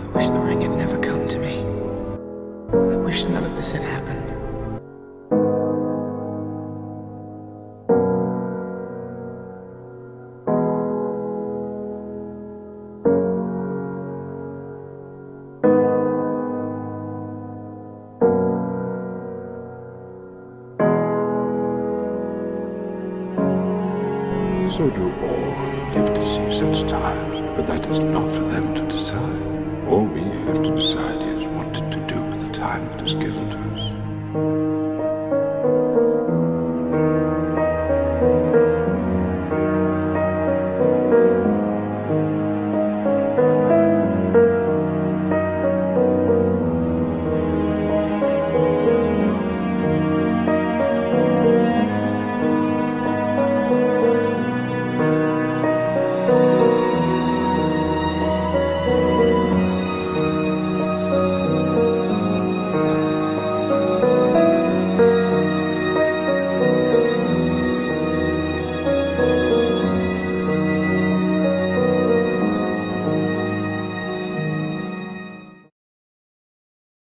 I wish the ring had never come to me. I wish none of this had happened. So do all who live to see such times, but that is not for them to decide.